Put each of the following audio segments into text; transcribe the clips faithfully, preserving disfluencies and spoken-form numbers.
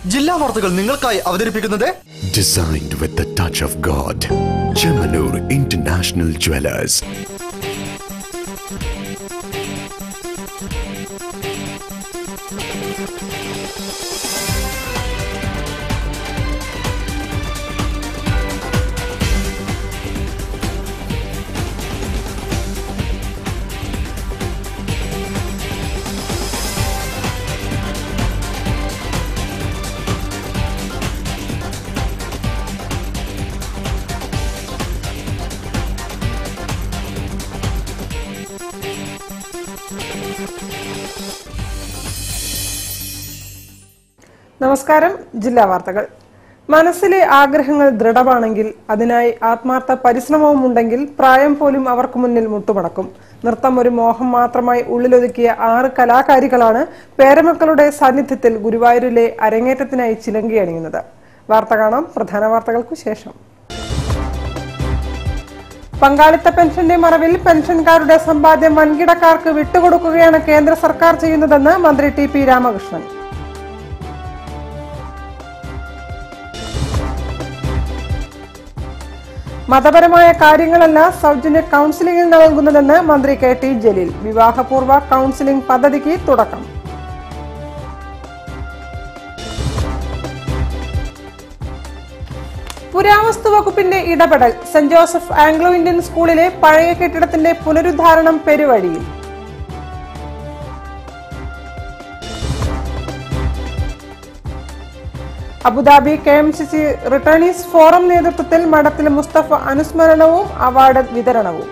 Jillavarthakal ningalkkai avതരിപ്പിക്കുന്നത് Designed with the touch of God. Chemanur International Jewelers. നമസ്കാരം. ജില്ലാ വാർത്തകൾ. മനസ്സിലെ ആഗ്രഹങ്ങൾ ദൃഢമാണെങ്കിൽ അതിനായി ആത്മാർത്ഥ പരിശ്രമവും ഉണ്ടെങ്കിൽ പ്രായം പോലും അവർക്ക് മുന്നിൽ മുട്ടുമടക്കും. നൃത്തം ഒരു മോഹം മാത്രമായി ഉള്ളിലൊതുക്കിയ ആറ് കലാകാരികളാണ് പേരമക്കളുടെ സാന്നിധ്യത്തിൽ ഗുരുവായൂരിലെ അരങ്ങേറ്റത്തിനായി ചിലങ്കി അണിയുന്നത്. വാർത്ത കാണാം പ്രധാന വാർത്തകൾക്കു ശേഷം. പങ്കാളിത്ത പെൻഷന്റെ മറവിൽ പെൻഷൻകാരുടെ സമ്പാദ്യം വൻകിടക്കാർക്ക് വിട്ടുകൊടുക്കുകയാണ് കേന്ദ്ര സർക്കാർ ചെയ്യുന്നതെന്ന് മന്ത്രി ടി പി രാമകൃഷ്ണൻ. മതപരമായ കാര്യങ്ങളല്ല സൗജന്യ കൌൺസിലിംഗിൽ നൽകുന്നതെന്ന് മന്ത്രി കെ ടി ജലീൽ. വിവാഹപൂർവ്വ കൌൺസിലിംഗ് പദ്ധതിക്ക് തുടക്കം. പുരാവസ്തു വകുപ്പിന്റെ ഇടപെടൽ. സെന്റ് ജോസഫ് ആംഗ്ലോ ഇന്ത്യൻ സ്കൂളിലെ പഴയ കെട്ടിടത്തിന്റെ പുനരുദ്ധാരണം പെരുവഴിയിൽ. Abu Dhabi K M C C returnees forum നേതൃത്വത്തിൽ മഠത്തിൽ മുസ്തഫ അനുസ്മരണവും അവാർഡ് വിതരണവും.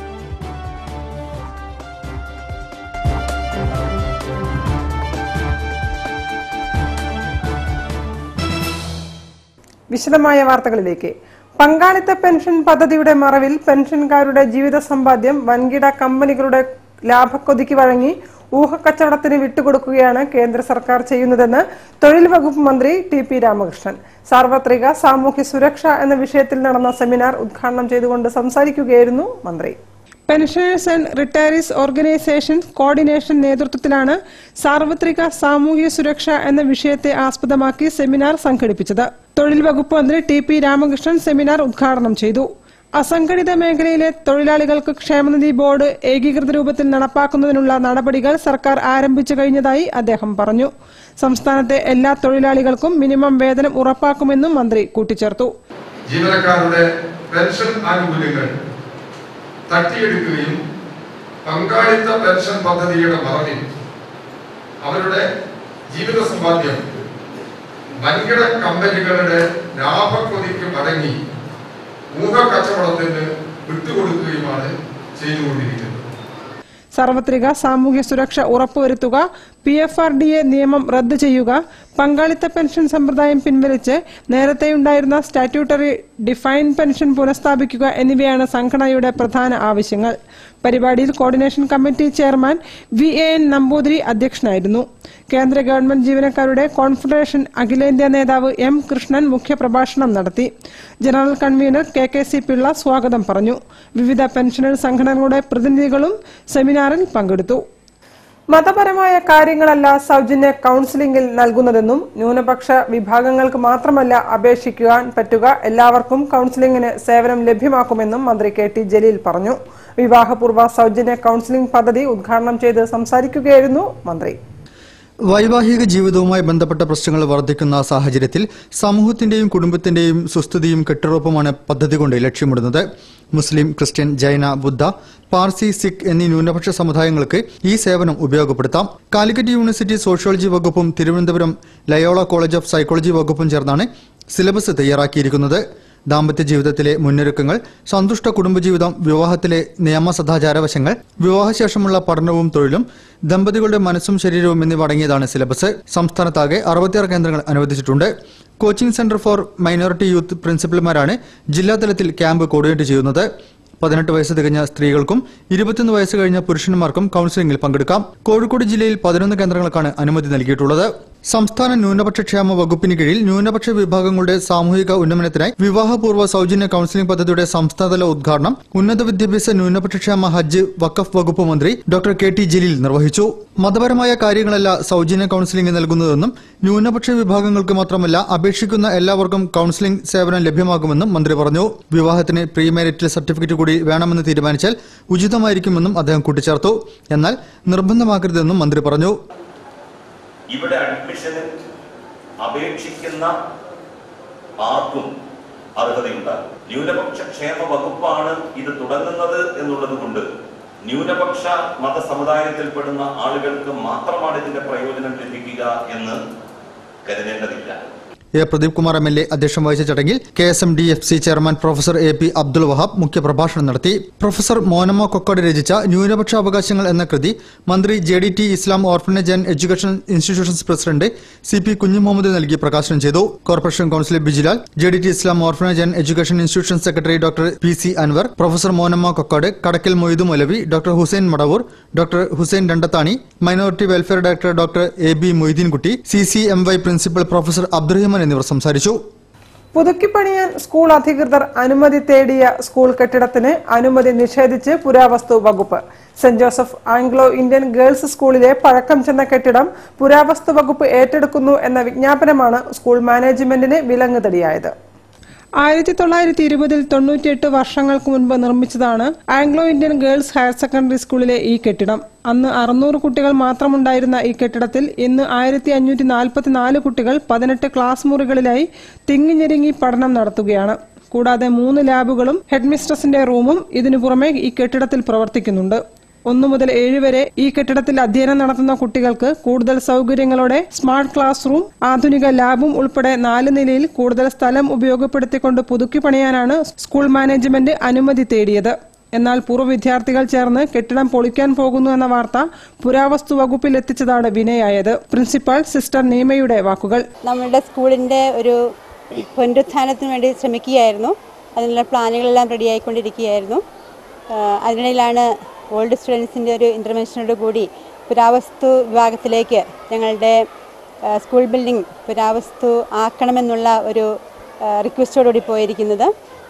വിശദമായ വാർത്തകളിലേക്ക്. പങ്കാളിത്ത പെൻഷൻ പദ്ധതിയുടെ മറവിൽ പെൻഷൻകാരുടെ ജീവിത സമ്പാദ്യം വൻകിട കമ്പനികളുടെ ലാഭക്കൊതിക്ക് വഴങ്ങി ഊഹക്കച്ചവടത്തിന് വിട്ടുകൊടുക്കുകയാണ് കേന്ദ്ര സർക്കാർ ചെയ്യുന്നതെന്ന് തൊഴിൽ വകുപ്പ് മന്ത്രി ടി പി രാമകൃഷ്ണൻ. സാർവത്രിക സാമൂഹ്യ സുരക്ഷ എന്ന വിഷയത്തിൽ നടന്ന സെമിനാർ ഉദ്ഘാടനം ചെയ്തുകൊണ്ട് സംസാരിക്കുകയായിരുന്നു മന്ത്രി. Pensioners and retirees organisation coordination നേതൃത്വത്തിലാണ് സാർവത്രിക സാമൂഹ്യ സുരക്ഷ എന്ന വിഷയത്തെ ആസ്പദമാക്കി സെമിനാർ സംഘടിപ്പിച്ചത്. തൊഴിൽ വകുപ്പ് മന്ത്രി ടി പി രാമകൃഷ്ണൻ സെമിനാർ ഉദ്ഘാടനം ചെയ്തു. അസംഘടിത മേഖലയിലെ തൊഴിലാളികൾക്ക് ക്ഷേമനിധി ബോർഡ് ഏകീകൃത രൂപത്തിൽ നടപ്പാക്കുന്നതിനുള്ള നടപടികൾ സർക്കാർ ആരംഭിച്ചു കഴിഞ്ഞതായി അദ്ദേഹം പറഞ്ഞു. സംസ്ഥാനത്തെ എല്ലാ തൊഴിലാളികൾക്കും മിനിമം വേതനം ഉറപ്പാക്കുമെന്നും മന്ത്രി കൂട്ടിച്ചേർത്തു. ജീവനക്കാരുടെ പെൻഷൻ ആനുകൂല്യങ്ങൾ തട്ടിയെടുക്കുകയും പങ്കാളിത്ത പെൻഷൻ പദ്ധതിയുടെ മറവിൽ അവരുടെ ജീവിത സമ്പാദ്യം വൻകിട കമ്പനികളുടെ ലാഭക്കൊതിക്ക് മടങ്ങി ഊഹക്കച്ചവടത്തിന് വിട്ടുകൊടുക്കുകയുമാണ് ചെയ്തുകൊണ്ടിരിക്കുന്നത്. സാർവത്രിക സാമൂഹ്യ സുരക്ഷ ഉറപ്പുവരുത്തുക, P F R D A നിയമം റദ്ദ് ചെയ്യുക, പങ്കാളിത്ത പെൻഷൻ സമ്പ്രദായം പിൻവലിച്ച് നേരത്തെയുണ്ടായിരുന്ന സ്റ്റാറ്റ്യൂട്ടറി ഡിഫൈൻ പെൻഷൻ പുനഃസ്ഥാപിക്കുക എന്നിവയാണ് സംഘടനയുടെ പ്രധാന ആവശ്യങ്ങൾ. പരിപാടിയിൽ coordination committee chairman V A N Namboothiri അധ്യക്ഷനായിരുന്നു. കേന്ദ്ര ഗവൺമെന്റ് ജീവനക്കാരുടെ കോൺഫെഡറേഷൻ അഖിലേന്ത്യാ നേതാവ് എം കൃഷ്ണൻ മുഖ്യപ്രഭാഷണം നടത്തി. General convener K K C Pillai സ്വാഗതം പറഞ്ഞു. വിവിധ പെൻഷനേഴ്സ് സംഘടനകളുടെ പ്രതിനിധികളും സെമിനാറിൽ പങ്കെടുത്തു. മതപരമായ കാര്യങ്ങളല്ല സൗജന്യ കൌൺസിലിംഗിൽ നൽകുന്നതെന്നും ന്യൂനപക്ഷ വിഭാഗങ്ങൾക്ക് മാത്രമല്ല അപേക്ഷിക്കുവാൻ പറ്റുക, എല്ലാവർക്കും കൌൺസിലിംഗിന് സേവനം ലഭ്യമാക്കുമെന്നും മന്ത്രി കെ ടി ജലീൽ പറഞ്ഞു. വിവാഹപൂർവ്വ സൗജന്യ കൌൺസിലിംഗ് പദ്ധതി ഉദ്ഘാടനം ചെയ്ത് സംസാരിക്കുകയായിരുന്നു മന്ത്രി. വൈവാഹിക ജീവിതവുമായി ബന്ധപ്പെട്ട പ്രശ്നങ്ങൾ വർദ്ധിക്കുന്ന സാഹചര്യത്തിൽ സമൂഹത്തിന്റെയും കുടുംബത്തിന്റെയും സുസ്ഥിതിയും കെട്ടുറപ്പുമാണ് പദ്ധതി കൊണ്ട് ലക്ഷ്യമിടുന്നത്. മുസ്ലിം, ക്രിസ്ത്യൻ, ജൈന, ബുദ്ധ, പാർസി, സിഖ് എന്നീ ന്യൂനപക്ഷ സമുദായങ്ങൾക്ക് ഈ സേവനം ഉപയോഗപ്പെടുത്താം. കാലിക്കറ്റ് യൂണിവേഴ്സിറ്റി സോഷ്യോളജി വകുപ്പും Thiruvananthapuram Loyola college of psychology വകുപ്പും ചേർന്നാണ് സിലബസ് തയ്യാറാക്കിയിരിക്കുന്നത്. ദാമ്പത്യ ജീവിതത്തിലെ മുന്നൊരുക്കങ്ങൾ, സന്തുഷ്ട കുടുംബജീവിതം, വിവാഹത്തിലെ നിയമ സദാചാര വശങ്ങൾ, വിവാഹശേഷമുള്ള പഠനവും തൊഴിലും, ദമ്പതികളുടെ മനസ്സും ശരീരവും എന്നിവ അടങ്ങിയതാണ് സിലബസ്. സംസ്ഥാനത്താകെ അറുപത്തിയാറ് കേന്ദ്രങ്ങൾ അനുവദിച്ചിട്ടുണ്ട്. Coaching centre for minority youth പ്രിൻസിപ്പൽമാരാണ് ജില്ലാതലത്തിൽ ക്യാമ്പ് കോർഡിനേറ്റ് ചെയ്യുന്നത്. പതിനെട്ട് വയസ്സ് തികഞ്ഞ സ്ത്രീകൾക്കും ഇരുപത്തിയൊന്ന് വയസ്സ് കഴിഞ്ഞ പുരുഷന്മാർക്കും കൌൺസിലിംഗിൽ പങ്കെടുക്കാം. കോഴിക്കോട് ജില്ലയിൽ പതിനൊന്ന് കേന്ദ്രങ്ങൾക്കാണ് അനുമതി നൽകിയിട്ടുള്ളത്. സംസ്ഥാന ന്യൂനപക്ഷ ക്ഷേമ വകുപ്പിന് കീഴിൽ ന്യൂനപക്ഷ വിഭാഗങ്ങളുടെ സാമൂഹിക ഉന്നമനത്തിനായി വിവാഹപൂർവ്വ സൗജന്യ കൌൺസിലിംഗ് പദ്ധതിയുടെ സംസ്ഥാനതല ഉദ്ഘാടനം ഉന്നത വിദ്യാഭ്യാസ ന്യൂനപക്ഷ ക്ഷേമ ഹജ്ജ് വഖഫ് വകുപ്പ് മന്ത്രി ഡോക്ടർ കെ ടി ജലീൽ നിർവഹിച്ചു. മതപരമായ കാര്യങ്ങളല്ല സൗജന്യ കൌൺസിലിംഗ് നൽകുന്നതെന്നും ന്യൂനപക്ഷ വിഭാഗങ്ങൾക്ക് മാത്രമല്ല അപേക്ഷിക്കുന്ന എല്ലാവർക്കും കൌൺസിലിംഗ് സേവനം ലഭ്യമാകുമെന്നും മന്ത്രി പറഞ്ഞു. വിവാഹത്തിന് പ്രീ മാരിറ്റൽ സർട്ടിഫിക്കറ്റ് കൂടി വേണമെന്ന് തീരുമാനിച്ചാൽ ഉചിതമായിരിക്കുമെന്നും അദ്ദേഹം കൂട്ടിച്ചേർത്തു. എന്നാൽ നിർബന്ധമാക്കരുതെന്നും മന്ത്രി പറഞ്ഞു. ഇവിടെ അഡ്മിഷന് അപേക്ഷിക്കുന്ന ആർക്കും അർഹതയുണ്ടാകും. ന്യൂനപക്ഷ ക്ഷേമ വകുപ്പാണ് ഇത് തുടങ്ങുന്നത് എന്നുള്ളത് കൊണ്ട് ന്യൂനപക്ഷ മതസമുദായത്തിൽപ്പെടുന്ന ആളുകൾക്ക് മാത്രമാണ് ഇതിന്റെ പ്രയോജനം ലഭിക്കുക എന്ന് കരുതേണ്ടതില്ല. A Pradeep Kumar M L A അധ്യക്ഷം വഹിച്ച ചടങ്ങിൽ K S M D F C chairman professor A P Abdul Wahab മുഖ്യപ്രഭാഷണം നടത്തി. പ്രൊഫസർ മോനമ്മ കൊക്കോട് രചിച്ച ന്യൂനപക്ഷ അവകാശങ്ങൾ എന്ന കൃതി മന്ത്രി J D T Islam orphanage and education institutions president C P Kunhu Muhammad നൽകി പ്രകാശനം ചെയ്തു. Corporation councillor Bijilal, J D T Islam orphanage and education institution secretary doctor P C Anwar, professor Monamma Kokkod, Kadakkal Moidu Moulavi, doctor Hussain Madavoor, doctor Hussain Randathani, minority welfare director doctor A B Moideenkutty, C C M Y principal professor Abdurahman എന്നിവർ സംസാരിച്ചു. പുതുക്കിപ്പണിയാൻ school അധികൃതർ അനുമതി തേടിയ school കെട്ടിടത്തിന് അനുമതി നിഷേധിച്ച് പുരാവസ്തു വകുപ്പ്. Saint Joseph Anglo Indian girls സ്കൂളിലെ പഴക്കം ചെന്ന കെട്ടിടം പുരാവസ്തു വകുപ്പ് ഏറ്റെടുക്കുന്നു എന്ന വിജ്ഞാപനമാണ് സ്കൂൾ മാനേജ്മെന്റിന് വിലങ്ങുതടിയായത്. ആയിരത്തി തൊള്ളായിരത്തി ഇരുപതിൽ തൊണ്ണൂറ്റിയെട്ട് വർഷങ്ങൾക്ക് മുൻപ് നിർമ്മിച്ചതാണ് Anglo Indian girls higher secondary സ്കൂളിലെ ഈ കെട്ടിടം. അന്ന് അറുന്നൂറ് കുട്ടികൾ മാത്രമുണ്ടായിരുന്ന ഈ കെട്ടിടത്തിൽ ഇന്ന് ആയിരത്തി അഞ്ഞൂറ്റി നാൽപ്പത്തിനാല് കുട്ടികൾ പതിനെട്ട് ക്ലാസ് മുറികളിലായി തിങ്ങിഞ്ഞെരുങ്ങി പഠനം നടത്തുകയാണ്. കൂടാതെ മൂന്ന് ലാബുകളും ഹെഡ്മിസ്ട്രസിന്റെ റൂമും ഇതിനു പുറമെ ഈ കെട്ടിടത്തിൽ പ്രവർത്തിക്കുന്നുണ്ട്. ഒന്നു മുതൽ ഏഴ് വരെ ഈ കെട്ടിടത്തിൽ അധ്യയനം നടത്തുന്ന കുട്ടികൾക്ക് കൂടുതൽ സൗകര്യങ്ങളോടെ സ്മാർട്ട് ക്ലാസ് റൂം, ആധുനിക ലാബും ഉൾപ്പെടെ നാല് നിലയിൽ കൂടുതൽ സ്ഥലം ഉപയോഗപ്പെടുത്തിക്കൊണ്ട് പുതുക്കി പണിയാനാണ് സ്കൂൾ മാനേജ്മെന്റ് അനുമതി തേടിയത്. എന്നാൽ പൂർവ്വ വിദ്യാർത്ഥികൾ ചേർന്ന് കെട്ടിടം പൊളിക്കാൻ പോകുന്നു എന്ന വാർത്ത പുരാവസ്തു വകുപ്പിൽ എത്തിച്ചതാണ് വിനയായത്. പ്രിൻസിപ്പൽ സിസ്റ്റർ നീമയുടെ വാക്കുകൾ. നമ്മുടെ സ്കൂളിന്റെ ഒരു പുനരുത്ഥാനത്തിന് വേണ്ടി ശ്രമിക്കുകയായിരുന്നു. അതിനുള്ള പ്ലാനുകളെല്ലാം റെഡിയായിക്കൊണ്ടിരിക്കുകയായിരുന്നു. അതിനിടയിലാണ് ഓൾഡ് സ്റ്റുഡൻസിൻ്റെ ഒരു ഇൻ്റർവെൻഷനോട് കൂടി പുരാവസ്തു വിഭാഗത്തിലേക്ക് ഞങ്ങളുടെ സ്കൂൾ ബിൽഡിംഗ് പുരാവസ്തു ആക്കണമെന്നുള്ള ഒരു റിക്വസ്റ്റോടുകൂടി പോയിരിക്കുന്നത്.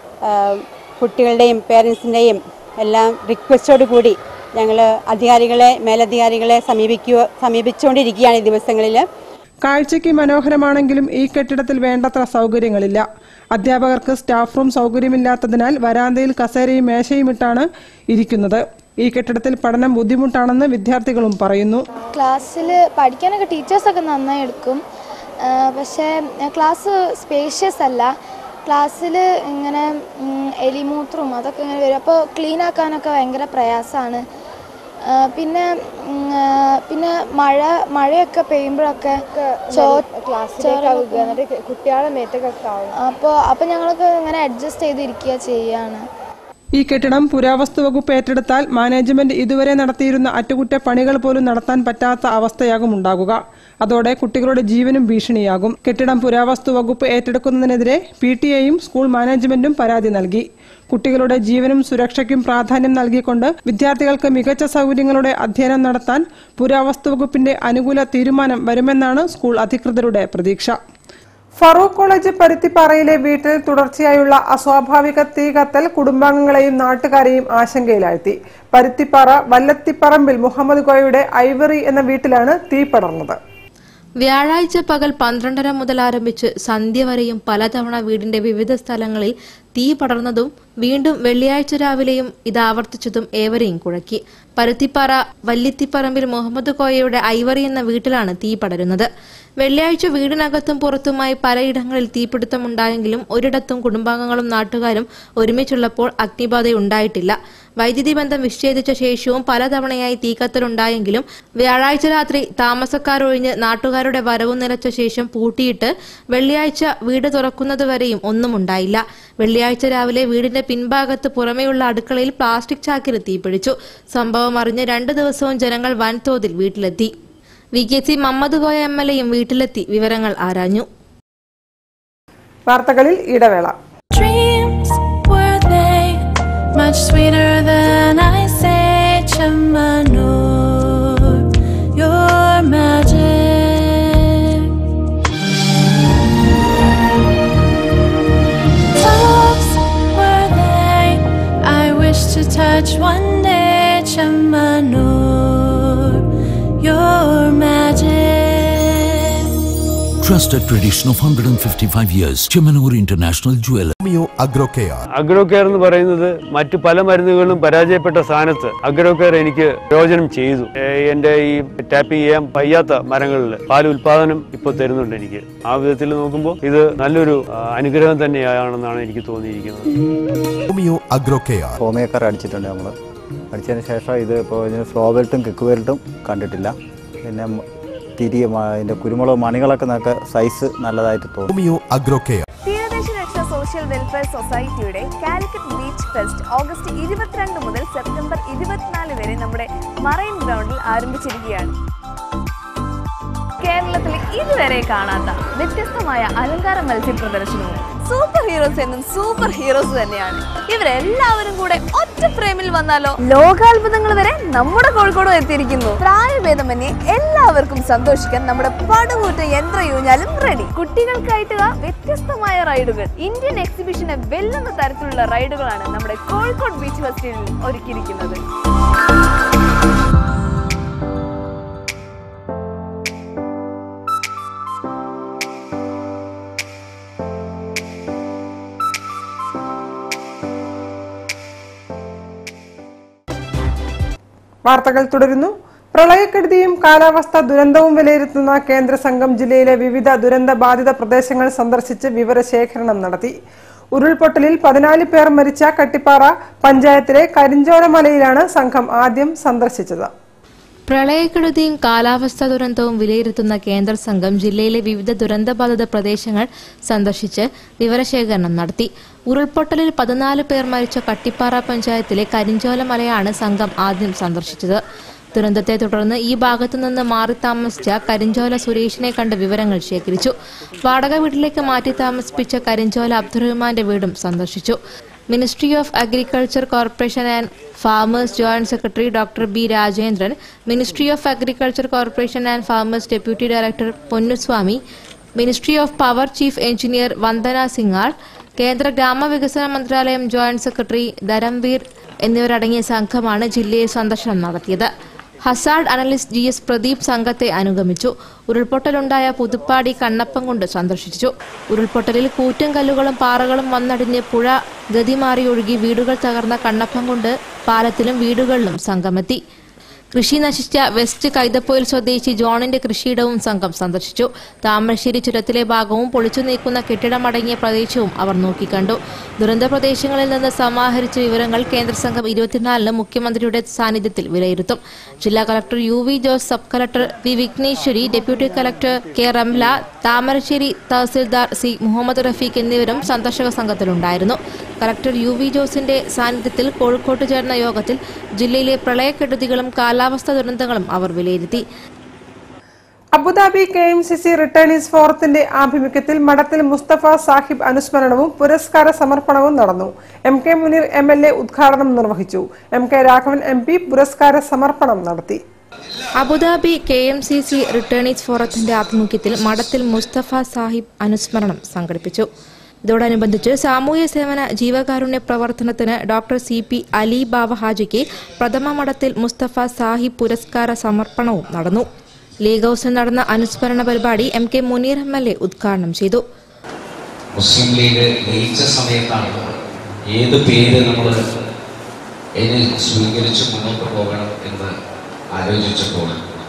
കുട്ടികളുടെയും പേരൻസിൻ്റെയും എല്ലാം റിക്വസ്റ്റോടു കൂടി ഞങ്ങൾ അധികാരികളെ മേലധികാരികളെ സമീപിക്കുക സമീപിച്ചുകൊണ്ടിരിക്കുകയാണ് ഈ ദിവസങ്ങളിൽ. കാഴ്ചയ്ക്ക് മനോഹരമാണെങ്കിലും ഈ കെട്ടിടത്തിൽ വേണ്ടത്ര സൗകര്യങ്ങളില്ല. അധ്യാപകർക്ക് സ്റ്റാഫ് റൂം സൗകര്യമില്ലാത്തതിനാൽ വരാന്തയിൽ കസേരയും മേശയും ഇട്ടാണ് ഇരിക്കുന്നത്. ഈ കെട്ടിടത്തിൽ പഠനം ബുദ്ധിമുട്ടാണെന്ന് വിദ്യാർത്ഥികളും പറയുന്നു. ക്ലാസ്സിൽ പഠിക്കാനൊക്കെ ടീച്ചേഴ്സൊക്കെ നന്നായി എടുക്കും, പക്ഷേ ക്ലാസ് സ്പേഷ്യസ് അല്ല. ക്ലാസ്സിൽ ഇങ്ങനെ എലിമൂത്രവും അതൊക്കെ ഇങ്ങനെ വരും. അപ്പോൾ ക്ലീൻ ആക്കാനൊക്കെ ഭയങ്കര പ്രയാസമാണ്. പിന്നെ പിന്നെ മഴ മഴയൊക്കെ പെയ്യുമ്പോഴൊക്കെ കുട്ടികളുടെ മേത്തൊക്കെ ആവും. അപ്പോൾ അപ്പോൾ ഞങ്ങളൊക്കെ ഇങ്ങനെ അഡ്ജസ്റ്റ് ചെയ്തിരിക്കുക ചെയ്യാണ്. ഈ കെട്ടിടം പുരാവസ്തു വകുപ്പ് ഏറ്റെടുത്താൽ മാനേജ്മെന്റ് ഇതുവരെ നടത്തിയിരുന്ന അറ്റകുറ്റപ്പണികൾ പോലും നടത്താൻ പറ്റാത്ത അവസ്ഥയാകും ഉണ്ടാകുക. അതോടെ കുട്ടികളുടെ ജീവനും ഭീഷണിയാകും. കെട്ടിടം പുരാവസ്തു വകുപ്പ് ഏറ്റെടുക്കുന്നതിനെതിരെ പി ടി എയും സ്കൂൾ മാനേജ്മെന്റും പരാതി നൽകി. കുട്ടികളുടെ ജീവനും സുരക്ഷയ്ക്കും പ്രാധാന്യം നൽകിക്കൊണ്ട് വിദ്യാർത്ഥികൾക്ക് മികച്ച സൗകര്യങ്ങളുടെ അധ്യയനം നടത്താൻ പുരാവസ്തു വകുപ്പിന്റെ അനുകൂല തീരുമാനം വരുമെന്നാണ് സ്കൂൾ അധികൃതരുടെ പ്രതീക്ഷ. ഫറൂഖ് കോളേജ് പരുത്തിപ്പാറയിലെ വീട്ടിൽ തുടർച്ചയായുള്ള അസ്വാഭാവിക തീ കത്തൽ കുടുംബാംഗങ്ങളെയും നാട്ടുകാരെയും ആശങ്കയിലാഴ്ത്തി. പരുത്തിപ്പാറ വല്ലത്തിപ്പറമ്പിൽ മുഹമ്മദ് കോയയുടെ ഐവറി എന്ന വീട്ടിലാണ് തീ പടർന്നത്. വ്യാഴാഴ്ച പകൽ പന്ത്രണ്ടര മുതൽ ആരംഭിച്ച് സന്ധ്യ വരെയും പലതവണ വീടിന്റെ വിവിധ സ്ഥലങ്ങളിൽ തീ പടർന്നതും വീണ്ടും വെള്ളിയാഴ്ച രാവിലെയും ഇത് ആവർത്തിച്ചതും ഏവരെയും കുഴക്കി. പരുത്തിപ്പാറ വല്ലിത്തിപ്പറമ്പിൽ മുഹമ്മദ് കോയയുടെ ഐവറി എന്ന വീട്ടിലാണ് തീ പടരുന്നത്. വെള്ളിയാഴ്ച വീടിനകത്തും പുറത്തുമായി പലയിടങ്ങളിൽ തീപിടുത്തമുണ്ടായെങ്കിലും ഒരിടത്തും കുടുംബാംഗങ്ങളും നാട്ടുകാരും ഒരുമിച്ചുള്ളപ്പോൾ അഗ്നിബാധയുണ്ടായിട്ടില്ല. വൈദ്യുതി ബന്ധം വിച്ഛേദിച്ച ശേഷവും പലതവണയായി തീക്കത്തലുണ്ടായെങ്കിലും വ്യാഴാഴ്ച രാത്രി താമസക്കാരൊഴിഞ്ഞ് നാട്ടുകാരുടെ വരവും നിലച്ച ശേഷം പൂട്ടിയിട്ട് വെള്ളിയാഴ്ച വീട് തുറക്കുന്നതുവരെയും ഒന്നും ഉണ്ടായില്ല. വെള്ളിയാഴ്ച രാവിലെ വീടിന്റെ പിൻഭാഗത്ത് പുറമെയുള്ള അടുക്കളയിൽ പ്ലാസ്റ്റിക് ചാക്കിന് തീപിടിച്ചു. സംഭവം അറിഞ്ഞ് രണ്ടു ദിവസവും ജനങ്ങൾ വൻതോതിൽ വീട്ടിലെത്തി. V K C Muhammad Koya M L എയും വീട്ടിലെത്തി വിവരങ്ങൾ ആരാഞ്ഞു. വാർത്തകളിൽ ഇടവേള. Much sweeter than I say, Chamanur, your magic. match one day, Chemanur, your magic. Trusted tradition of one hundred fifty-five years, Chemanur International Jeweler. Agrocare. Agrocare എന്ന് പറയുന്നത് മറ്റു പല മരുന്നുകളും പരാജയപ്പെട്ട സ്ഥാനത്ത് Agrocare എനിക്ക് പ്രയോജനം ചെയ്തു. എൻ്റെ ഈ ടാപ്പ് ചെയ്യാൻ വയ്യാത്ത മരങ്ങളിൽ പാൽ ഉൽപാദനം ഇപ്പോൾ തരുന്നുണ്ട് എനിക്ക്. ആ വിധത്തിൽ നോക്കുമ്പോൾ ഇത് നല്ലൊരു അനുഗ്രഹം തന്നെയാണെന്നാണ് എനിക്ക് തോന്നിയിരിക്കുന്നത്. ഹോമിയോ അഗ്രോകെയർ ഹോമിയോക്കാർ അടിച്ചിട്ടുണ്ട് നമ്മൾ. അടിച്ചതിന് ശേഷം ഇത് ഇപ്പോൾ ഇതിന് ഫ്ലോ ബെൽറ്റും കിക്ക് ബെൽറ്റും കണ്ടിട്ടില്ല. പിന്നെ തിരി അതിൻ്റെ കുരുമുളക് മണികളൊക്കെ നമുക്ക് സൈസ് നല്ലതായിട്ട് തോന്നും. Homeo agrocare. തീരദേശ രക്ഷ സോഷ്യൽ വെൽഫെയർ സൊസൈറ്റിയുടെ കാലിക്കറ്റ് ബീച്ച് ഫെസ്റ്റ് ഓഗസ്റ്റ് ഇരുപത്തിരണ്ട് മുതൽ സെപ്റ്റംബർ ഇരുപത്തിനാല് വരെ നമ്മുടെ മറൈൻ ഗ്രൗണ്ടിൽ ആരംഭിച്ചിരിക്കുകയാണ്. കേരളത്തിൽ ഇതുവരെ കാണാത്ത വ്യത്യസ്തമായ അലങ്കാര മത്സ്യ പ്രദർശനവും സൂപ്പർ ഹീറോസ് എന്നും സൂപ്പർ ഹീറോസ് തന്നെയാണ്. ഇവരെല്ലാവരും കൂടെ ഒറ്റ ഫ്രെയിമിൽ വന്നാലോ? ലോകാത്ഭുതങ്ങൾ വരെ നമ്മുടെ കോഴിക്കോടും എത്തിയിരിക്കുന്നു. പ്രായഭേദമന്യേ എല്ലാവർക്കും സന്തോഷിക്കാൻ നമ്മുടെ പടുകൂറ്റ യന്ത്രയൂഞ്ഞാലും റെഡി. കുട്ടികൾക്കായിട്ട് വ്യത്യസ്തമായ റൈഡുകൾ, ഇന്ത്യൻ എക്സിബിഷനെ വെല്ലുന്ന തരത്തിലുള്ള റൈഡുകളാണ് നമ്മുടെ കോഴിക്കോട് ബീച്ച് ഫെസ്റ്റിവലിൽ ഒരുക്കിയിരിക്കുന്നത്. വാർത്തകൾ തുടരുന്നു. പ്രളയക്കെടുതിയും കാലാവസ്ഥാ ദുരന്തവും വിലയിരുത്തുന്ന കേന്ദ്ര സംഘം ജില്ലയിലെ വിവിധ ദുരന്ത ബാധിത പ്രദേശങ്ങൾ സന്ദർശിച്ച് വിവരശേഖരണം നടത്തി. ഉരുൾപൊട്ടലിൽ പതിനാല് പേർ മരിച്ച കട്ടിപ്പാറ പഞ്ചായത്തിലെ കരിഞ്ചോലമലയിലാണ് സംഘം ആദ്യം സന്ദർശിച്ചത്. പ്രളയക്കെടുതിയും കാലാവസ്ഥാ ദുരന്തവും വിലയിരുത്തുന്ന കേന്ദ്ര സംഘം ജില്ലയിലെ വിവിധ ദുരന്തബാധിത പ്രദേശങ്ങൾ സന്ദർശിച്ച് വിവരശേഖരണം നടത്തി. ഉരുൾപൊട്ടലിൽ പതിനാല് പേർ മരിച്ച കട്ടിപ്പാറ പഞ്ചായത്തിലെ കരിഞ്ചോലമലയാണ് സംഘം ആദ്യം സന്ദർശിച്ചത്. ദുരന്തത്തെ തുടർന്ന് ഈ ഭാഗത്തു നിന്ന് മാറി താമസിച്ച കരിഞ്ചോല സുരേഷിനെ കണ്ട് വിവരങ്ങൾ ശേഖരിച്ചു. വാടക വീട്ടിലേക്ക് മാറ്റി താമസിപ്പിച്ച കരിഞ്ചോല അബ്ദുറഹ്മാന്റെ വീടും സന്ദർശിച്ചു. Ministry of agriculture corporation and farmers joint secretary doctor B Rajendran, ministry of agriculture corporation and farmers deputy director Ponnuswamy, ministry of power chief engineer Vandana Singhal, കേന്ദ്ര ഗ്രാമവികസന മന്ത്രാലയം ജോയിന്റ് സെക്രട്ടറി ധരംവീർ എന്നിവരടങ്ങിയ സംഘമാണ് ജില്ലയിൽ സന്ദർശനം നടത്തിയത്. Hazard analyst G S Pradeep സംഘത്തെ അനുഗമിച്ചു. ഉരുൾപൊട്ടലുണ്ടായ പുതുപ്പാടി കണ്ണപ്പംകുണ്ട് സന്ദർശിച്ചു. ഉരുൾപൊട്ടലിൽ കൂറ്റൻ കല്ലുകളും പാറകളും വന്നടിഞ്ഞ് പുഴ ഗതിമാറി ഒഴുകി വീടുകൾ തകർന്ന കണ്ണപ്പംകുണ്ട് പാലത്തിലും വീടുകളിലും സംഘമെത്തി. കൃഷി നശിച്ച വെസ്റ്റ് കൈതപ്പൊയിൽ സ്വദേശി ജോണിന്റെ കൃഷിയിടവും സംഘം സന്ദർശിച്ചു. താമരശ്ശേരി ചുരത്തിലെ ഭാഗവും പൊളിച്ചു നീക്കുന്ന കെട്ടിടമടങ്ങിയ പ്രദേശവും അവർ നോക്കിക്കണ്ടു. ദുരന്ത പ്രദേശങ്ങളിൽ നിന്ന് സമാഹരിച്ച വിവരങ്ങൾ കേന്ദ്ര സംഘം ഇരുപത്തിനാലിന് മുഖ്യമന്ത്രിയുടെ സാന്നിധ്യത്തിൽ വിലയിരുത്തും. ജില്ലാ collector U V Jose, sub collector V Vigneswari, deputy collector K Ramla, Thamarassery tahsildar C Muhammad Rafeeq എന്നിവരും സന്ദർശക സംഘത്തിലുണ്ടായിരുന്നു. കളക്ടർ യു വി ജോസിന്റെ സാന്നിധ്യത്തിൽ കോഴിക്കോട്ട് ചേർന്ന യോഗത്തിൽ ജില്ലയിലെ പ്രളയക്കെടുതികളും കാലാവസ്ഥാ ദുരന്തങ്ങളും അവർ വിലയിരുത്തി. Abu Dhabi K M C C returnees ഫോറത്തിന്റെ ആഭിമുഖ്യത്തിൽ മഠത്തിൽ മുസ്തഫ സാഹിബ് അനുസ്മരണവും പുരസ്കാര സമർപ്പണവും നടന്നു. M K Muneer M L A ഉദ്ഘാടനം നിർവഹിച്ചു. M K Raghavan M P പുരസ്കാര സമർപ്പണം നടത്തി. Abu Dhabi K M C C returnees ഫോറത്തിന്റെ ആഭിമുഖ്യത്തിൽ മഠത്തിൽ മുസ്തഫ സാഹിബ് അനുസ്മരണം സംഘടിപ്പിച്ചു. ഇതോടനുബന്ധിച്ച് സാമൂഹ്യ സേവന ജീവകാരുണ്യ പ്രവർത്തനത്തിന് doctor C P Ali Bava ഹാജിക്ക് പ്രഥമ മഠത്തിൽ മുസ്തഫ സാഹിബ് പുരസ്കാര സമർപ്പണവും നടന്നു. ലീഗ് ഹൌസിൽ നടന്ന അനുസ്മരണ പരിപാടി M K Muneer M L A ഉദ്ഘാടനം ചെയ്തു. മുസ്ലിം ലീഗ് ജയിച്ച സമയത്താണ് ഏത് പേര് നമ്മൾ സ്വീകരിച്ച് മുന്നോട്ട് പോകണം എന്ന് ആലോചിച്ചപ്പോൾ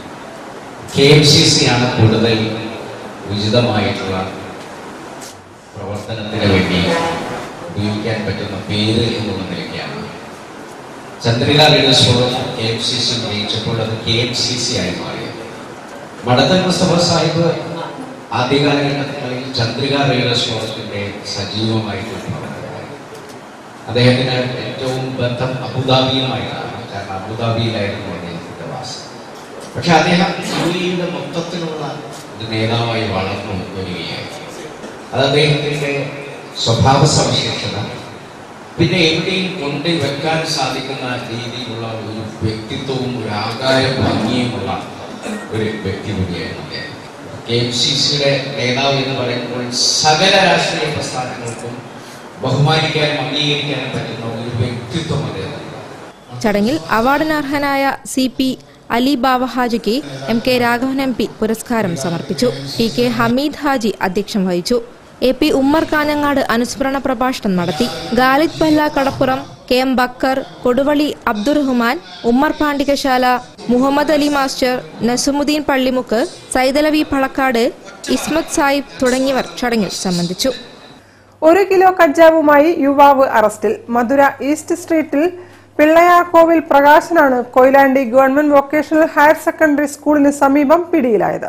കെ എം സി സി ആണ് കൂടുതൽ ഉചിതമായിട്ടുള്ള പ്രവർത്തനത്തിന് വേണ്ടി ഉപയോഗിക്കാൻ പറ്റുന്ന പേര് എന്നുള്ള നിലയ്ക്കാണ്. Chandrika leaders forum K M C C ജയിച്ചപ്പോൾ അത് കെ എം സി സി ആയി മാറി. മഠത്തിൽ മുസ്തഫ സാഹിബ് ആദ്യകാലഘട്ടങ്ങളിൽ ചന്ദ്രിക ലീഡേഴ്സ് ഫോറത്തിന്റെ സജീവമായിട്ടുള്ള പ്രവർത്തകരായി. അദ്ദേഹത്തിന് ഏറ്റവും ബന്ധം അബുദാബിയുമായിട്ടാണ്. കാരണം അബുദാബിയിലായിരുന്നു അദ്ദേഹത്തിന്റെ വാസം. പക്ഷെ അദ്ദേഹം യു എയുടെ മൊത്തത്തിലുള്ള ഒരു നേതാവായി വളർന്നു വരികയായി. അത് അദ്ദേഹത്തിന്റെ സ്വഭാവ സവിശേഷത, പിന്നെ എവിടെയും കൊണ്ട് വെക്കാൻ സാധിക്കുന്ന രീതിയിലുള്ള ഒരു വ്യക്തിത്വവും ഒരു ആകാര ഭംഗിയുമുള്ള ഒരു വ്യക്തി കൂടിയായിരുന്നു അദ്ദേഹം. കെ എം സി സിയുടെ നേതാവ് എന്ന് പറയുമ്പോൾ സകല രാഷ്ട്രീയ പ്രസ്ഥാനങ്ങൾക്കും ബഹുമാനിക്കാനും അംഗീകരിക്കാനും പറ്റുന്ന ഒരു വ്യക്തിത്വം അദ്ദേഹം. ചടങ്ങിൽ അവാർഡിനർഹനായ സി പി അലി ബാവ ഹാജിക്ക് M K Raghavan M P പുരസ്കാരം സമർപ്പിച്ചു. ടി കെ ഹമീദ് ഹാജി അധ്യക്ഷം വഹിച്ചു. എ പി ഉമ്മർ കാഞ്ഞങ്ങാട് അനുസ്മരണ പ്രഭാഷണം നടത്തി. ഗാലിദ് പല്ല കടപ്പുറം, K M Bakar, Koduvally Abdurahman, Ummer Pandikasala, Muhammad Ali master, Nasumuddin Pallimukku, Saidalavi Palakkad, Ismath Sahib തുടങ്ങിയവർ ചടങ്ങിൽ സംബന്ധിച്ചു. ഒരു കിലോ കഞ്ചാവുമായി യുവാവ് അറസ്റ്റിൽ. മധുര ഈസ്റ്റ് സ്ട്രീറ്റിൽ പിള്ളയാർകോവിൽ പ്രകാശനാണ് Koyilandy government vocational higher secondary സ്കൂളിന് സമീപം പിടിയിലായത്.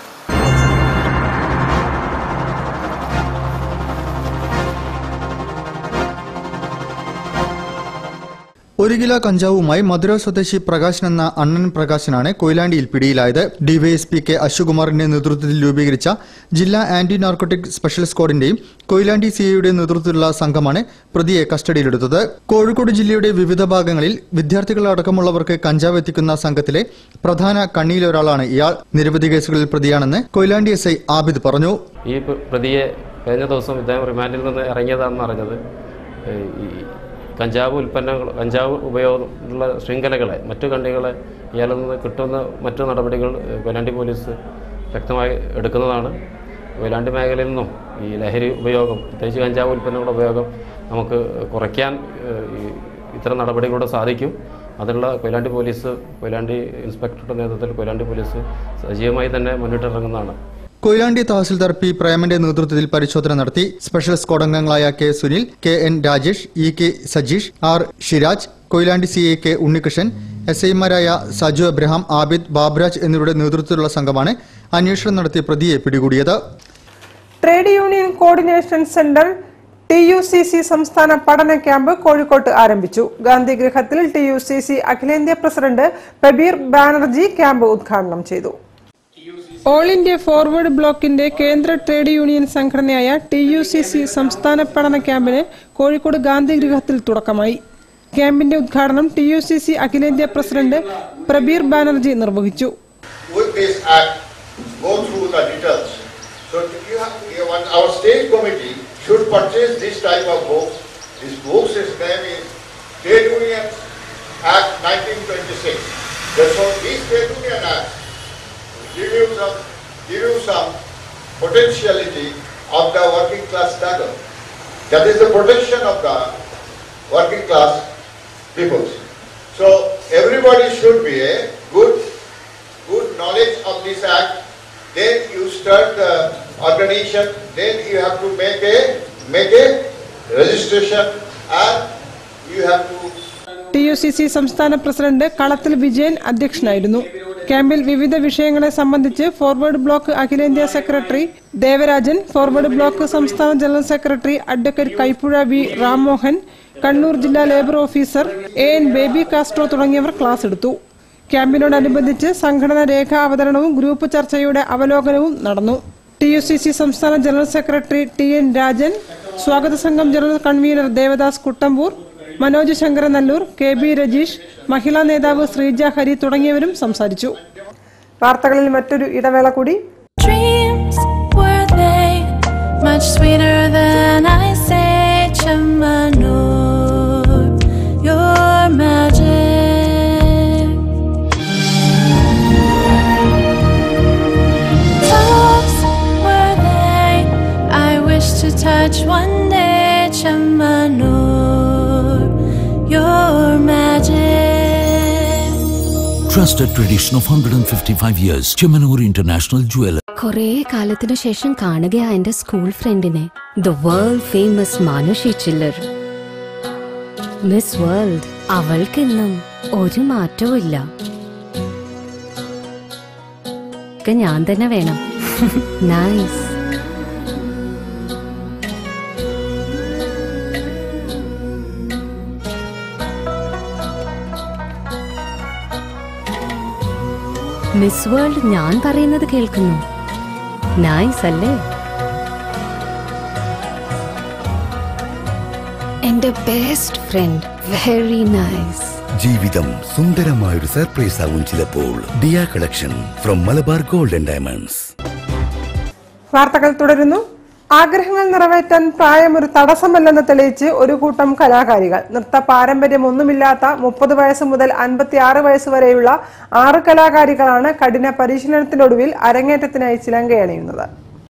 ഒരു കിലോ കഞ്ചാവുമായി മധുര സ്വദേശി പ്രകാശൻ എന്ന അണ്ണൻ പ്രകാശനാണ് കൊയിലാണ്ടിയിൽ പിടിയിലായത്. ഡിവൈഎസ്പി കെ അശ്വകുമാറിന്റെ നേതൃത്വത്തിൽ രൂപീകരിച്ച ജില്ലാ ആന്റി നാർക്കോട്ടിക് സ്പെഷ്യൽ സ്ക്വാഡിന്റെയും കൊയിലാണ്ടി സിഐയുടെ നേതൃത്വത്തിലുള്ള സംഘമാണ് പ്രതിയെ കസ്റ്റഡിയിലെടുത്തത്. കോഴിക്കോട് ജില്ലയുടെ വിവിധ ഭാഗങ്ങളിൽ വിദ്യാർത്ഥികളടക്കമുള്ളവർക്ക് കഞ്ചാവ് എത്തിക്കുന്ന സംഘത്തിലെ പ്രധാന കണ്ണിയിലൊരാളാണ് ഇയാൾ. നിരവധി കേസുകളിൽ പ്രതിയാണെന്ന് കൊയിലാണ്ടി എസ് ഐ ആബിദ് പറഞ്ഞു. ഈ പ്രതിയെ കഴിഞ്ഞ ദിവസം ഇദ്ദേഹം റിമാൻഡിൽ നിന്ന് ഇറങ്ങിയതാണെന്ന് അറിഞ്ഞത് കഞ്ചാവ് ഉൽപ്പന്നങ്ങൾ കഞ്ചാവ് ഉപയോഗമുള്ള ശൃംഖലകളെ മറ്റു കണ്ണികളെ ഇയാളിൽ നിന്ന് കിട്ടുന്ന മറ്റു നടപടികൾ കൊയിലാണ്ടി പോലീസ് വ്യക്തമായി എടുക്കുന്നതാണ്. കൊയിലാണ്ടി മേഖലയിൽ നിന്നും ഈ ലഹരി ഉപയോഗം, പ്രത്യേകിച്ച് കഞ്ചാവ് ഉൽപ്പന്നങ്ങളുടെ ഉപയോഗം നമുക്ക് കുറയ്ക്കാൻ ഇത്തരം നടപടികളുടെ സാധിക്കും. അതിനുള്ള കൊയിലാണ്ടി പോലീസ് കൊയിലാണ്ടി ഇൻസ്പെക്ടറുടെ നേതൃത്വത്തിൽ കൊയിലാണ്ടി പോലീസ് സജീവമായി തന്നെ മുന്നിട്ടിറങ്ങുന്നതാണ്. കൊയിലാണ്ടി തഹസിൽദാർ പി പ്രേമന്റെ നേതൃത്വത്തിൽ പരിശോധന നടത്തി. സ്പെഷ്യൽ സ്ക്വാഡ് അംഗങ്ങളായ K Sunil, K N Rajesh, E K Sajeesh, R Shiraj, Koyilandy C A K Unnikrishnan, S ഐമാരായ സജു അബ്രഹാം, ആബിദ്, ബാബുരാജ് എന്നിവരുടെ നേതൃത്വത്തിലുള്ള സംഘമാണ് അന്വേഷണം നടത്തിയ പ്രതിയെ പിടികൂടിയത്. Trade union coordination centre T U C C സംസ്ഥാന പഠന ക്യാമ്പ് കോഴിക്കോട്ട് ആരംഭിച്ചു. ഗാന്ധിഗൃഹത്തിൽ ടി യു സി സി അഖിലേന്ത്യാ പ്രസിഡന്റ് പ്രബീർ ബാനർജി ക്യാമ്പ് ഉദ്ഘാടനം ചെയ്തു. ഓൾ ഇന്ത്യ ഫോർവേഡ് ബ്ലോക്കിന്റെ കേന്ദ്ര ട്രേഡ് യൂണിയൻ സംഘടനയായ ടി യു സി സി സംസ്ഥാന പഠന ക്യാമ്പിന് കോഴിക്കോട് ഗാന്ധിഗൃഹത്തിൽ തുടക്കമായി. ക്യാമ്പിന്റെ ഉദ്ഘാടനം ടി യു സി സി അഖിലേന്ത്യാ പ്രസിഡന്റ് പ്രബീർ ബാനർജി നിർവഹിച്ചു. Give you some, give you some potentiality of the working class struggle. That is the protection of the working class people. So everybody should be a good, good knowledge of this act. Then you start the organization. Then you have to make a make a registration, and you have to. T U C C സംസ്ഥാന president Kalathil Vijayan അധ്യക്ഷനായിരുന്നു. ക്യാമ്പിൽ വിവിധ വിഷയങ്ങളെ സംബന്ധിച്ച് forward bloc അഖിലേന്ത്യാ secretary Devarajan, forward bloc സംസ്ഥാന general secretary advocate Kaippuzha V Rammohan, Kannur ജില്ലാ labour officer A N Baby Castro തുടങ്ങിയവർ ക്ലാസ് എടുത്തു. ക്യാമ്പിനോടനുബന്ധിച്ച് സംഘടനാ രേഖാ അവതരണവും ഗ്രൂപ്പ് ചർച്ചയുടെ അവലോകനവും നടന്നു. ടി യു സി സി സംസ്ഥാന general secretary T N Rajan, സ്വാഗത സംഘം general convener Devadas Kuttampur, Manoj Sankaranallur, K B Rajeesh, മഹിളാ നേതാവ് ശ്രീജ ഹരി തുടങ്ങിയവരും സംസാരിച്ചു. വാർത്തകളിൽ മറ്റൊരു ഇടവേള കൂടി. Trusted tradition of one hundred fifty-five years. Chemanur International Jeweler. കുറേ കാലത്തിനു ശേഷം കാണുകയാ എന്റെ സ്കൂൾ ഫ്രണ്ടിനെ. The world famous Manushi Chhillar, miss world. അവൾക്കെന്നും ഒരു മാറ്റവും ഇല്ല. ഞാൻ തന്നെ വേണം. നൈസ്. മിസ് വേൾഡ് ഞാൻ പറയുന്നത് കേൾക്കുന്നു. നൈസ് അല്ലേ? എന്റെ ബെസ്റ്റ് ഫ്രണ്ട്. Very nice. ജീവിതം സുന്ദരമായൊരു സർപ്രൈസ് ആകും ചിലപ്പോൾ. Diya collection from Malabar gold and diamonds. വാർത്തകൾ തുടരുന്നു. ആഗ്രഹങ്ങൾ നിറവേറ്റാൻ പ്രായം ഒരു തടസ്സമല്ലെന്ന് തെളിയിച്ച് ഒരു കൂട്ടം കലാകാരികൾ. നൃത്ത പാരമ്പര്യമൊന്നുമില്ലാത്ത മുപ്പത് വയസ്സ് മുതൽ അൻപത്തി ആറ് വയസ്സ് വരെയുള്ള ആറ് കലാകാരികളാണ് കഠിന പരിശീലനത്തിനൊടുവിൽ അരങ്ങേറ്റത്തിനായി ചിലങ്കയണിയുന്നത്.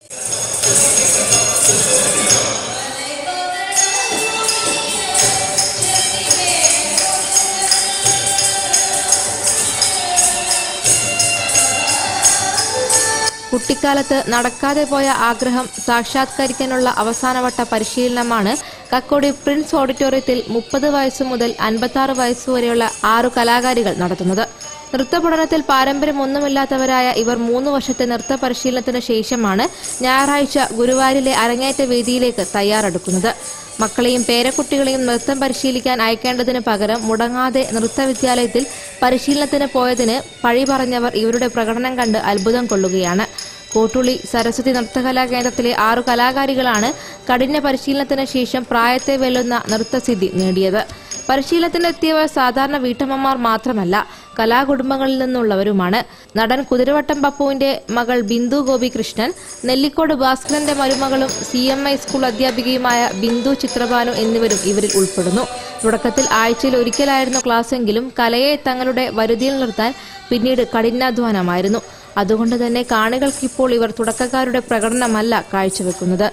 കുട്ടിക്കാലത്ത് നടക്കാതെ പോയ ആഗ്രഹം സാക്ഷാത്കരിക്കാനുള്ള അവസാനവട്ട പരിശീലനമാണ് കക്കോടി പ്രിൻസ് ഓഡിറ്റോറിയത്തിൽ മുപ്പത് വയസ്സ് മുതൽ അൻപത്തി ആറ് വയസ്സുവരെയുള്ള ആറു കലാകാരികൾ നടത്തുന്നത്. നൃത്ത പഠനത്തിൽ പാരമ്പര്യമൊന്നുമില്ലാത്തവരായ ഇവർ മൂന്ന് വർഷത്തെ നൃത്ത പരിശീലനത്തിന് ശേഷമാണ് ഞായറാഴ്ച ഗുരുവായൂരിലെ അരങ്ങേറ്റ വേദിയിലേക്ക് തയ്യാറെടുക്കുന്നത്. മക്കളെയും പേരക്കുട്ടികളെയും നൃത്തം പരിശീലിക്കാൻ അയക്കേണ്ടതിന് പകരം മുടങ്ങാതെ നൃത്തവിദ്യാലയത്തിൽ പരിശീലനത്തിന് പോയതിന് പഴി പറഞ്ഞവർ ഇവരുടെ പ്രകടനം കണ്ട് അത്ഭുതം കൊള്ളുകയാണ്. കോട്ടുളി സരസ്വതി നൃത്തകലാ കേന്ദ്രത്തിലെ ആറു കലാകാരികളാണ് കഠിന പരിശീലനത്തിന് ശേഷം പ്രായത്തെ വെല്ലുന്ന നൃത്തസിദ്ധി നേടിയത്. പരിശീലനത്തിനെത്തിയവർ സാധാരണ വീട്ടമ്മമാർ മാത്രമല്ല, കലാകുടുംബങ്ങളിൽ നിന്നുള്ളവരുമാണ്. നടൻ കുതിരവട്ടം പപ്പുവിന്റെ മകൾ ബിന്ദു ഗോപികൃഷ്ണൻ, നെല്ലിക്കോട് ഭാസ്കരന്റെ മരുമകളും സി എം ഐ സ്കൂൾ അധ്യാപികയുമായ ബിന്ദു ചിത്രഭാനു എന്നിവരും ഇവരിൽ ഉൾപ്പെടുന്നു. തുടക്കത്തിൽ ആഴ്ചയിൽ ഒരിക്കലായിരുന്നു ക്ലാസ്സെങ്കിലും കലയെ തങ്ങളുടെ വരുതിയിൽ നിർത്താൻ പിന്നീട് കഠിനാധ്വാനമായിരുന്നു. അതുകൊണ്ട് തന്നെ കാണികൾക്കിപ്പോൾ ഇവർ തുടക്കക്കാരുടെ പ്രകടനമല്ല കാഴ്ചവെക്കുന്നത്.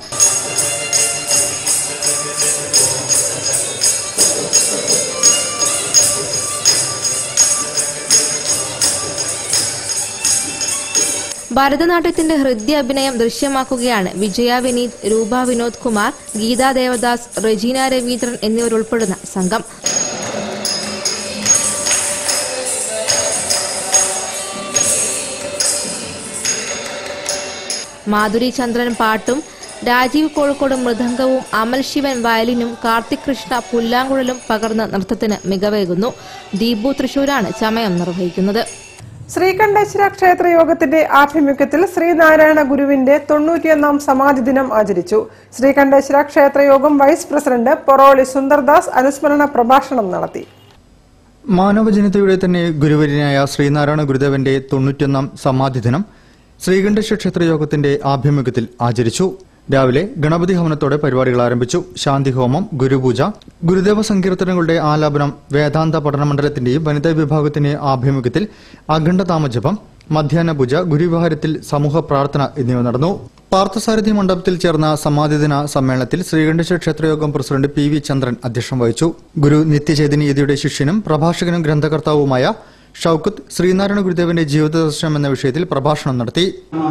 ഭരതനാട്യത്തിന്റെ ഹൃദ്യ അഭിനയം ദൃശ്യമാക്കുകയാണ് വിജയ വിനീത്, രൂപ വിനോദ് കുമാർ, ഗീതാ ദേവദാസ്, റെജീന രവീന്ദ്രൻ എന്നിവരുൾപ്പെടുന്ന സംഘം. മാധുരി ചന്ദ്രൻ പാട്ടും, രാജീവ് കോഴിക്കോട് മൃദംഗവും, അമൽ ശിവൻ വയലിനും, കാർത്തിക് കൃഷ്ണ പുല്ലാങ്കുഴലും പകർന്ന് നൃത്തത്തിന് മികവേകുന്നു. ദീപു തൃശൂരാണ് ചമയം നിർവഹിക്കുന്നത്. ശ്രീകണ്ഠേശ്വര ക്ഷേത്ര യോഗത്തിന്റെ ആഭിമുഖ്യത്തിൽ ശ്രീനാരായണ ഗുരുവിന്റെ തൊണ്ണൂറ്റിയൊന്നാം സമാധി ദിനം ആചരിച്ചു. ശ്രീകണ്ഠേശ്വര ക്ഷേത്രയോഗം വൈസ് പ്രസിഡന്റ് പൊറോളി സുന്ദർദാസ് അനുസ്മരണ പ്രഭാഷണം നടത്തി. മാനവജനതയുടെ തന്നെ ഗുരുവര്യനായ ശ്രീനാരായണ ഗുരുദേവന്റെ തൊണ്ണൂറ്റിയൊന്നാം സമാധി ദിനം ശ്രീകണ്ഠേശ്വര ക്ഷേത്രയോഗത്തിന്റെ ആഭിമുഖ്യത്തിൽ ആചരിച്ചു. രാവിലെ ഗണപതി ഹവനത്തോടെ പരിപാടികൾ ആരംഭിച്ചു. ശാന്തിഹോമം, ഗുരുപൂജ, ഗുരുദേവ സങ്കീർത്തനങ്ങളുടെ ആലാപനം, വേദാന്ത പഠനമണ്ഡലത്തിന്റെയും വനിതാ വിഭാഗത്തിന്റെ ആഭിമുഖ്യത്തിൽ അഖണ്ഡതാമജപം, മധ്യാഹ്ന പൂജ, ഗുരുവിഹാരത്തിൽ സമൂഹ പ്രാർത്ഥന എന്നിവ നടന്നു. പാർത്ഥസാരഥി മണ്ഡപത്തിൽ ചേർന്ന സമാധിദിന സമ്മേളനത്തിൽ ശ്രീകണ്ഠേശ്വര ക്ഷേത്രയോഗം പ്രസിഡന്റ് പി വി ചന്ദ്രൻ അധ്യക്ഷം വഹിച്ചു. ഗുരു നിത്യചൈതന്യയുടെ ശിഷ്യനും പ്രഭാഷകനും ഗ്രന്ഥകർത്താവുമായ ഷൌക്കത്ത് ശ്രീനാരായണ ഗുരുദേവന്റെ ജീവിതദർശനം എന്ന വിഷയത്തിൽ പ്രഭാഷണം നടത്തി.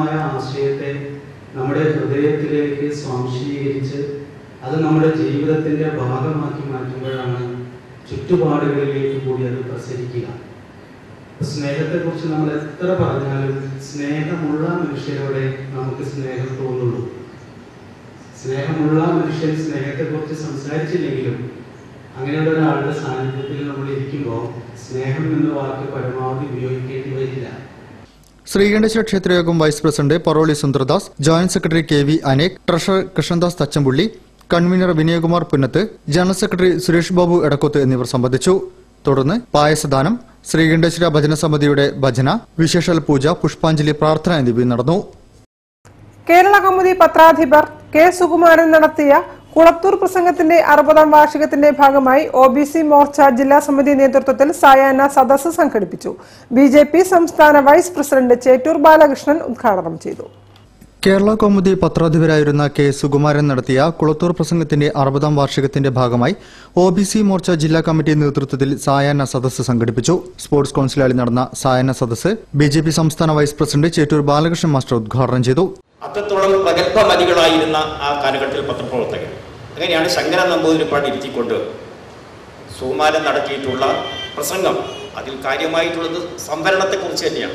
നമ്മുടെ ഹൃദയത്തിലേക്ക് സ്വാംശീകരിച്ച് അത് നമ്മുടെ ജീവിതത്തിന്റെ ഭാഗമാക്കി മാറ്റുമ്പോഴാണ് ചുറ്റുപാടുകളിലേക്ക് കൂടി അത് പ്രസരിക്കുക. സ്നേഹത്തെക്കുറിച്ച് നമ്മൾ എത്ര പറഞ്ഞാലും സ്നേഹമുള്ള മനുഷ്യരോടെ നമുക്ക് സ്നേഹം തോന്നുള്ളൂ. സ്നേഹമുള്ള മനുഷ്യൻ സ്നേഹത്തെക്കുറിച്ച് സംസാരിച്ചില്ലെങ്കിലും അങ്ങനെയുള്ള ഒരാളുടെ സാന്നിധ്യത്തിൽ നമ്മൾ ഇരിക്കുമ്പോൾ സ്നേഹം എന്ന വാക്ക് പരമാവധി ഉപയോഗിക്കേണ്ടി വരില്ല. ശ്രീകണ്ഠേശ്വര ക്ഷേത്രയോഗം vice president Poroli Sundardas, joint secretary K V Anek, treasurer Krishnadas Thachampully, convener Vinayakumar Punnath, general secretary Suresh Babu Edakkoth എന്നിവർ സംബന്ധിച്ചു. തുടർന്ന് പായസദാനം, ശ്രീകണ്ഠേശ്വര ഭജന സമിതിയുടെ ഭജന, വിശേഷാൽ പൂജ, പുഷ്പാഞ്ജലി, പ്രാർത്ഥന എന്നിവ നടന്നു. കേരള കൗമുദി പത്രാധിപർ കെ സുകുമാരൻ നടത്തിയ കുളത്തൂർ പ്രസംഗത്തിന്റെ അറുപതാം വാർഷികത്തിന്റെ ഭാഗമായി ഒ ബി സി മോർച്ച ജില്ലാ സമിതി നേതൃത്വത്തിൽ സായാഹ്ന സദസ്സ് സംഘടിപ്പിച്ചു. ബി ജെ പി സംസ്ഥാന വൈസ് പ്രസിഡന്റ് ചേറ്റൂർ ബാലകൃഷ്ണൻ ഉദ്ഘാടനം ചെയ്തു. കേരള കൗമുദി പത്രാധിപരായിരുന്ന കെ സുകുമാരൻ നടത്തിയ കുളത്തൂർ പ്രസംഗത്തിന്റെ അറുപതാം വാർഷികത്തിന്റെ ഭാഗമായി ഒ ബി സി മോർച്ച ജില്ലാ കമ്മിറ്റി നേതൃത്വത്തിൽ സായാഹ്ന സദസ്സ് സംഘടിപ്പിച്ചു. സ്പോർട്സ് കൌൺസിലായി നടന്ന സായാഹ്ന സദസ്സ് ബി ജെ പി സംസ്ഥാന vice president Chettur Balakrishnan master ഉദ്ഘാടനം ചെയ്തു. അത്രത്തോളം പ്രഗത്ഭമതികളായിരുന്ന ആ കാലഘട്ടത്തിൽ പത്രപ്രവർത്തകർ, അങ്ങനെയാണ് ശങ്കരൻ നമ്പൂതിരിപ്പാട് ഇരുത്തിക്കൊണ്ട് സുകുമാരൻ നടത്തിയിട്ടുള്ള പ്രസംഗം. അതിൽ കാര്യമായിട്ടുള്ളത് സംവരണത്തെക്കുറിച്ച് തന്നെയാണ്.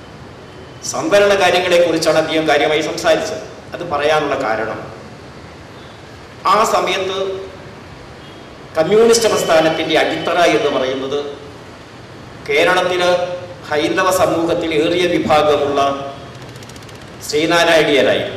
സംവരണ കാര്യങ്ങളെക്കുറിച്ചാണ് അദ്ദേഹം കാര്യമായി സംസാരിച്ചത്. അത് പറയാനുള്ള കാരണം, ആ സമയത്ത് കമ്മ്യൂണിസ്റ്റ് പ്രസ്ഥാനത്തിൻ്റെ അടിത്തറ എന്ന് പറയുന്നത് കേരളത്തിലെ ഹൈന്ദവ സമൂഹത്തിൽ ഏറിയ വിഭാഗമുള്ള ശ്രീനാരായണീയരായിരുന്നു.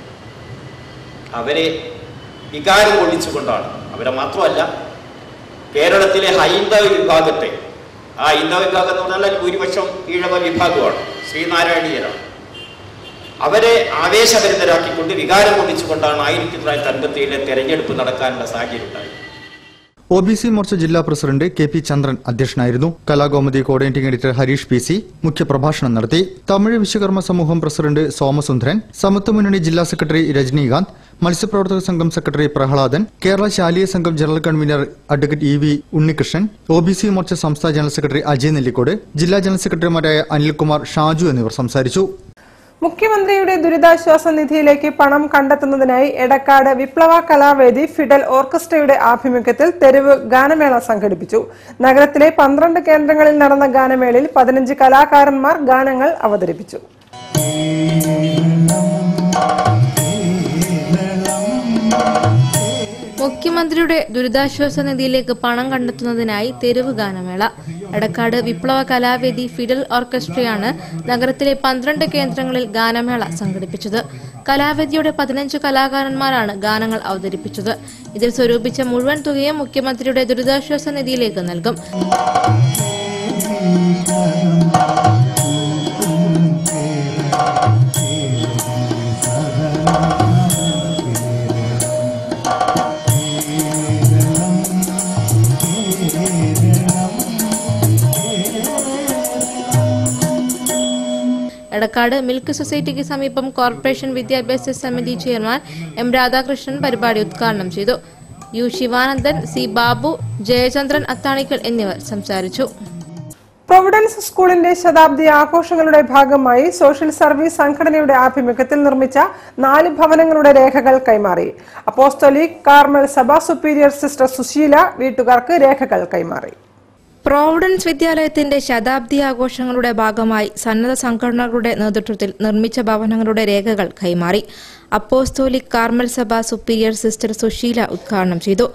അവരെ വികാരം കൊള്ളിച്ചുകൊണ്ടാണ്, അവരെ മാത്രമല്ല കേരളത്തിലെ ഹൈന്ദവ വിഭാഗത്തെ, ആ ഹൈന്ദവ വിഭാഗം എന്ന് പറഞ്ഞാൽ ഭൂരിപക്ഷം ഈഴവ വിഭാഗമാണ്, ശ്രീനാരായണീയരാണ്. അവരെ ആവേശഭരിതരാക്കിക്കൊണ്ട് വികാരം കൊള്ളിച്ചുകൊണ്ടാണ് ആയിരത്തി തൊള്ളായിരത്തി അൻപത്തി ഏഴിലെ തെരഞ്ഞെടുപ്പ് നടക്കാനുള്ള സാഹചര്യം ഉണ്ടായത്. ഒ ബി സി മോർച്ച ജില്ലാ പ്രസിഡന്റ് കെ പി ചന്ദ്രൻ അധ്യക്ഷനായിരുന്നു. Kalakaumudi coordinating editor Harish P C മുഖ്യപ്രഭാഷണം നടത്തി. തമിഴ് വിശ്വകർമ്മ സമൂഹം പ്രസിഡന്റ് സോമസുന്ദരൻ, സമത്വ മുന്നണി ജില്ലാ സെക്രട്ടറി രജനീകാന്ത്, മത്സ്യപ്രവർത്തക സംഘം secretary Prahladan, Kerala Shaliya Sangham general convener advocate E V Unnikrishnan, O B C Morcha സംസ്ഥാന ജനറൽ സെക്രട്ടറി അജയ് നെല്ലിക്കോട്, ജില്ലാ ജനറൽ സെക്രട്ടറിമാരായ അനിൽകുമാർ, ഷാജു എന്നിവർ സംസാരിച്ചു. മുഖ്യമന്ത്രിയുടെ ദുരിതാശ്വാസ നിധിയിലേക്ക് പണം കണ്ടെത്തുന്നതിനായി എടക്കാട് വിപ്ലവ കലാവേദി ഫിഡൽ ഓർക്കസ്ട്രയുടെ ആഭിമുഖ്യത്തിൽ തെരുവ് ഗാനമേള സംഘടിപ്പിച്ചു. നഗരത്തിലെ പന്ത്രണ്ട് കേന്ദ്രങ്ങളിൽ നടന്ന ഗാനമേളയിൽ പതിനഞ്ച് കലാകാരന്മാർ ഗാനങ്ങൾ അവതരിപ്പിച്ചു. മുഖ്യമന്ത്രിയുടെ ദുരിതാശ്വാസ നിധിയിലേക്ക് പണം കണ്ടെത്തുന്നതിനായി തെരുവ് ഗാനമേള. എടക്കാട് വിപ്ലവ കലാവേദി ഫിഡൽ ഓർക്കസ്ട്രയാണ് നഗരത്തിലെ പന്ത്രണ്ട് കേന്ദ്രങ്ങളിൽ ഗാനമേള സംഘടിപ്പിച്ചത്. കലാവേദിയുടെ പതിനഞ്ച് കലാകാരന്മാരാണ് ഗാനങ്ങൾ അവതരിപ്പിച്ചത്. ഇതിൽ സ്വരൂപിച്ച മുഴുവൻ തുകയും മുഖ്യമന്ത്രിയുടെ ദുരിതാശ്വാസ നിധിയിലേക്ക് നൽകും. എടക്കാട് മിൽക്ക് സൊസൈറ്റിക്ക് സമീപം കോർപ്പറേഷൻ വിദ്യാഭ്യാസ സമിതി ചെയർമാൻ എം രാധാകൃഷ്ണൻ പരിപാടി ഉദ്ഘാടനം ചെയ്തു. യു ശിവാനന്ദൻ, സി ബാബു, ജയചന്ദ്രൻ അത്താണിക്കൽ എന്നിവർ സംസാരിച്ചു. പ്രൊവിഡൻസ് സ്കൂളിന്റെ ശതാബ്ദി ആഘോഷങ്ങളുടെ ഭാഗമായി സോഷ്യൽ സർവീസ് സംഘടനയുടെ ആഭിമുഖ്യത്തിൽ നിർമ്മിച്ച നാല് ഭവനങ്ങളുടെ രേഖകൾ കൈമാറി. Apostolic Carmel Sabha superior sister Sushila വീട്ടുകാർക്ക് രേഖകൾ കൈമാറി. പ്രോവിഡൻസ് വിദ്യാലയത്തിന്റെ ശതാബ്ദി ആഘോഷങ്ങളുടെ ഭാഗമായി സന്നദ്ധ സംഘടനകളുടെ നേതൃത്വത്തിൽ നിർമ്മിച്ച ഭവനങ്ങളുടെ രേഖകൾ കൈമാറി. Apostolic Carmel Sabha superior sister Sushila ഉദ്ഘാടനം ചെയ്തു.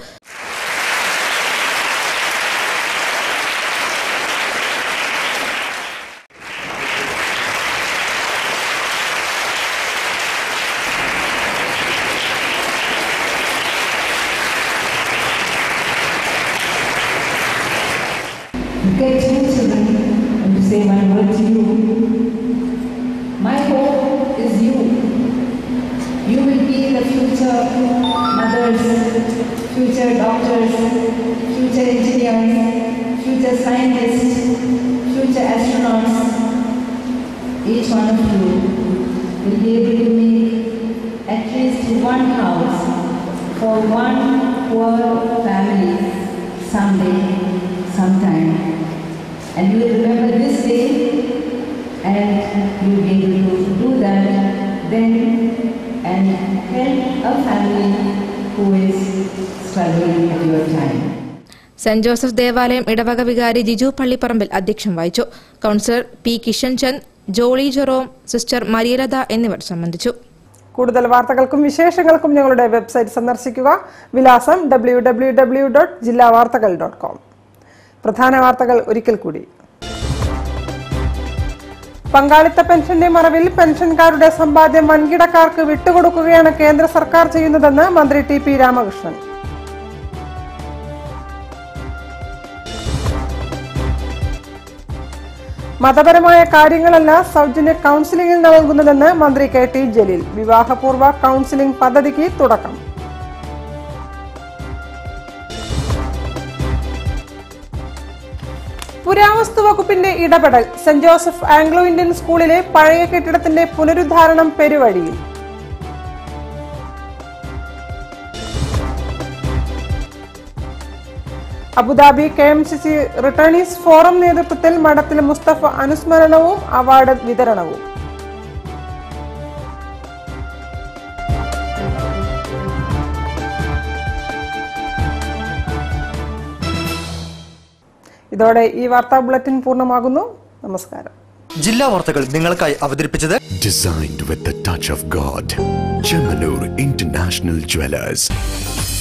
Get two children and to say my word to you. My hope is you. You will be the future mothers, future doctors, future engineers, future scientists, future astronauts. Each one of you will be able to make at least one house for one poor family someday, sometime. And you will remember this day and you will be able to do that then and help a family who is struggling at your time. Saint Joseph ദേവാലയം ഇടവക വികാരി ജിജു പള്ളിപ്പറമ്പിൽ അധ്യക്ഷം വഹിച്ചു. Councillor P Kishan Chand, Jolly Jerome, sister Marialatha എന്നിവർ സംബന്ധിച്ചു. കൂടുതൽ വാർത്തകൾക്കും വിശേഷങ്ങൾക്കും ഞങ്ങളുടെ വെബ്സൈറ്റ് സന്ദർശിക്കുക. വിലാസം ഡബ്ല്യൂ ഡബ്ല്യൂ ഡബ്ല്യൂ ഡോട്ട് ജില്ലാ വാർത്തകൾ ഡോട്ട് കോം. പ്രധാന വാർത്തകൾ ഒരിക്കൽ കൂടി. പങ്കാളിത്ത പെൻഷന്റെ മറവിൽ പെൻഷൻകാരുടെ സമ്പാദ്യം വൻകിടക്കാർക്ക് വിട്ടുകൊടുക്കുകയാണ് കേന്ദ്ര സർക്കാർ ചെയ്യുന്നതെന്ന് മന്ത്രി ടി പി രാമകൃഷ്ണൻ. മതപരമായ കാര്യങ്ങളല്ല സൗജന്യ കൌൺസിലിംഗിൽ നൽകുന്നതെന്ന് മന്ത്രി കെ ടി ജലീൽ. വിവാഹപൂർവ്വ കൌൺസിലിംഗ് പദ്ധതിക്ക് തുടക്കം. പുരാവസ്തു വകുപ്പിന്റെ ഇടപെടൽ. സെന്റ് ജോസഫ് ആംഗ്ലോ ഇന്ത്യൻ സ്കൂളിലെ പഴയ കെട്ടിടത്തിന്റെ പുനരുദ്ധാരണം പെരുവഴിയിൽ. Abu Dhabi K M C C returnees forum നേതൃത്വത്തിൽ മഠത്തിൽ മുസ്തഫ അനുസ്മരണവും അവാർഡ് വിതരണവും. ഇതോടെ ഈ വാർത്താ ബുള്ളറ്റിൻ പൂർണ്ണമാകുന്നു. നമസ്കാരം. ജില്ലാ വാർത്തകൾ നിങ്ങൾക്കായി അവതരിപ്പിച്ചത് Designed with the touch of God. Chemanur International Jewelers.